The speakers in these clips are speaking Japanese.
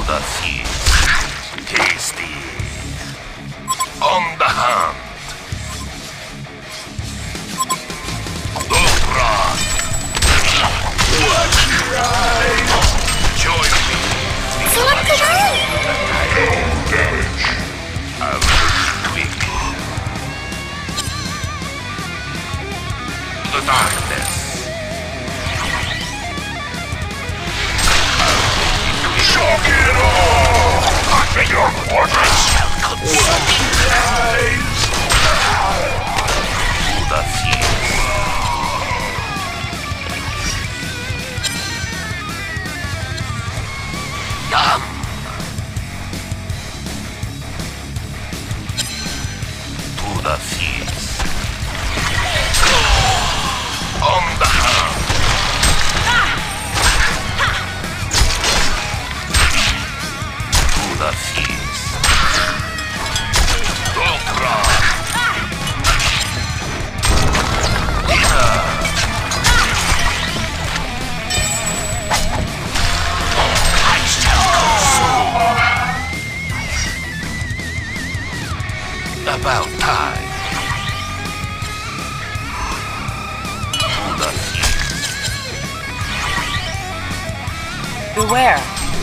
the feast. Tasty. On the hunt. Don't run. Watch your eyes. Join me. Damage. I'll be quick. The darkness. Shock it all! Under your orders! Watch your eyes! To the feast. Yum! To the feast. On the hunt. The feast. Don't run. Dinner. I shall consume. About time. To the feast. Beware.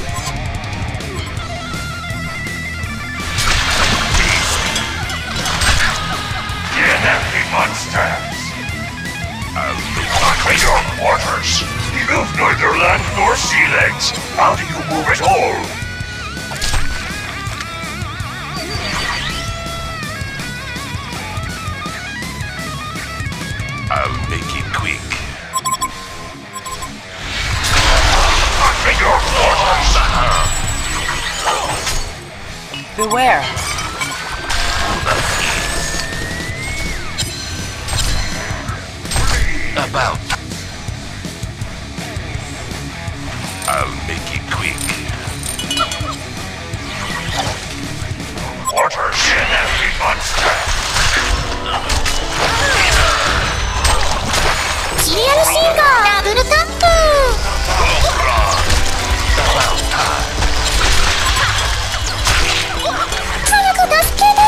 Monsters! I'll be your quarters! You've neither land nor sea legs! How do you move at all? I'll make it quick. Under your quarters! Beware. About. I'll make it quick. Quarters in every monster. Serial Singer Double Tap. Don't run. About time. 早く助けて。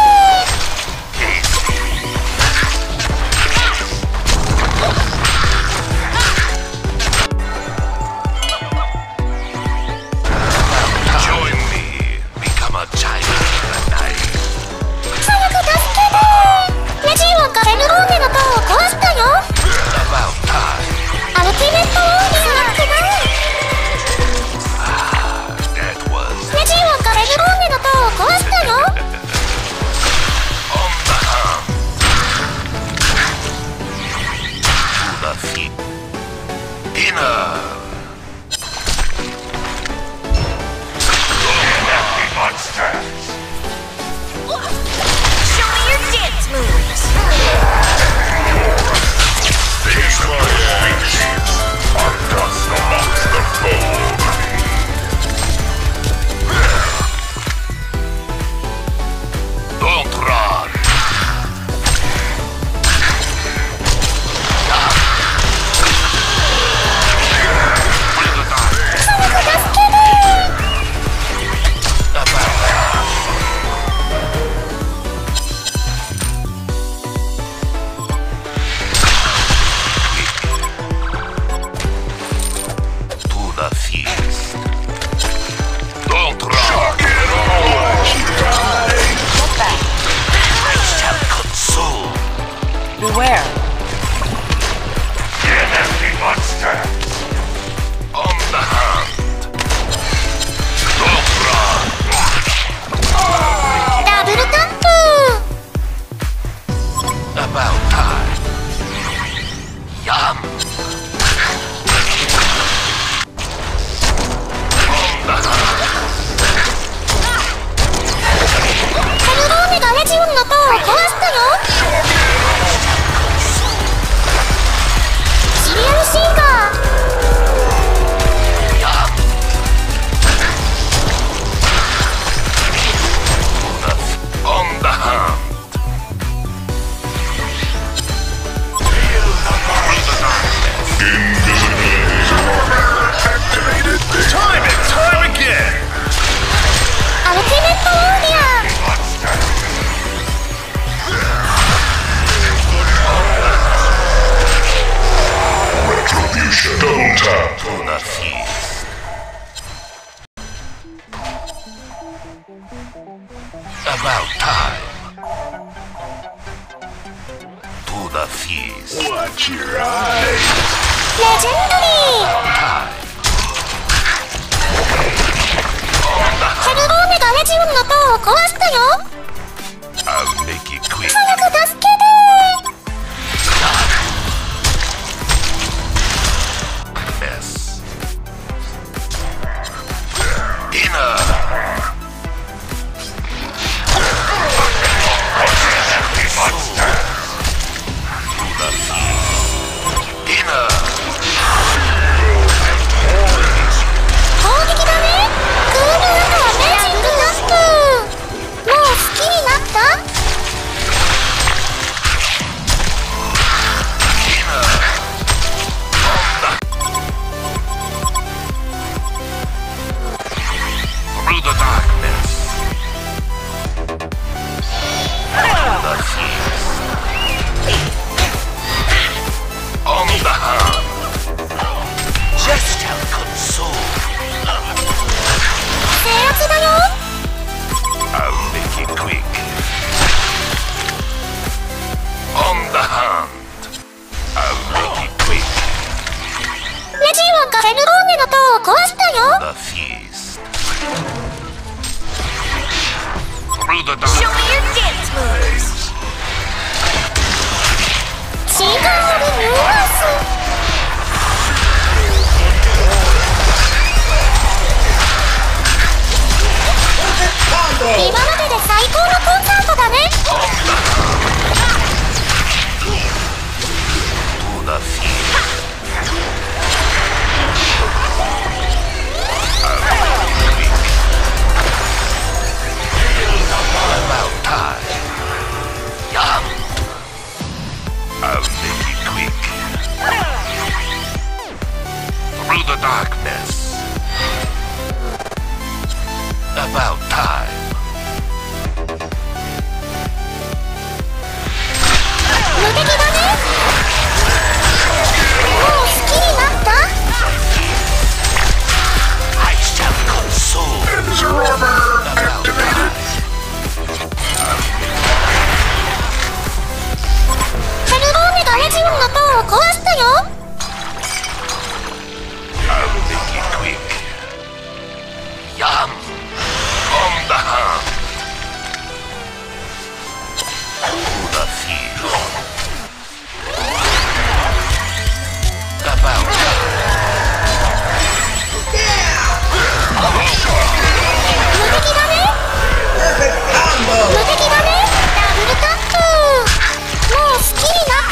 Beware. Enemy monster. On the hunt. Don't run. Double Tap. About time. Yum. On the hunt. カルローネがレジオンの塔を壊したよ。シリアルシンガー。 On the hunt. Feel the darkness. About time. To the feast. Watch your eyes. レジェンドリー。 Time. ヘルローネがレジオンの塔を壊したよ。 I'll make it quick. 早く助けて。 Mess. Dinner. Dinner. 攻撃だね。クールアウトはメージングタップ。もう好きになった？ Through the darkness. To the feast. On the hunt. Just how consumed. 制圧だよ。 I'll make it quick. On the hunt. I'll make it quick. レジオンがヘルローネの塔を壊したよ。 The feast. Through the darkness. Show me your dance moves. 違います。 今までで最高のコンサートだね。 To the feast. About time. Yum. I'll make it quick. Through the darkness. About time. 無敵だね。もう好きになった？ I shall consume. About time. ヘルローネがレジオンの塔を壊したよ。 I'll make it quick. Yum. On the hunt. To the field. About time. 無敵だね。無敵だね。ダブルタップ。もう好きになった？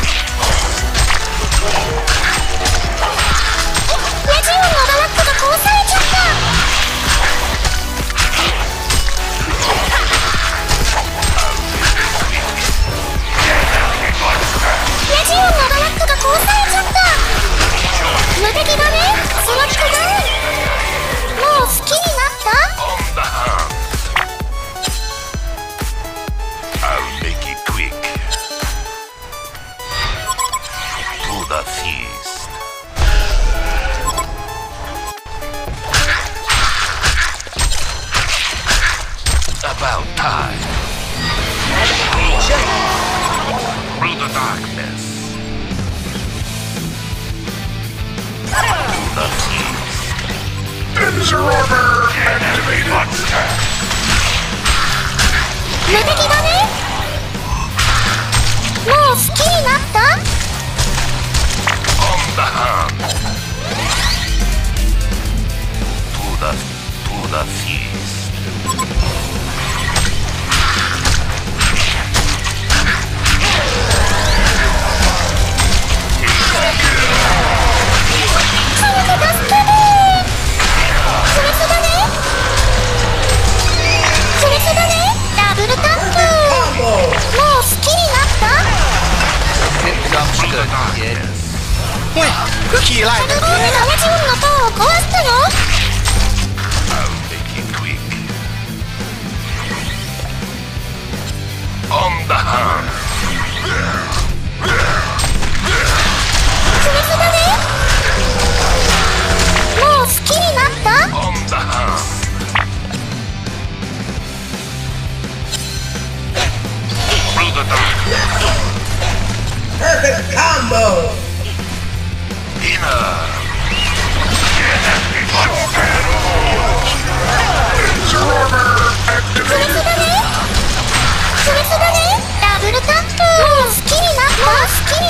レジオンのバラックが殺されちゃった。レジオンのバラックが殺されちゃった。無敵だね。スワックダウン。もう好きになった？ On the hunt. I'll make it quick. To the feast. About time. Through the darkness. To the feast. Observer activated. Monster. 無敵だね。もう好きになった？ On the hunt. To the feast. Cookie like ヘルローネがレジオンの塔を壊したよ。 I'll make it quick. On the hunt. スミスだね。もう好きになった？ On the hunt. 好きに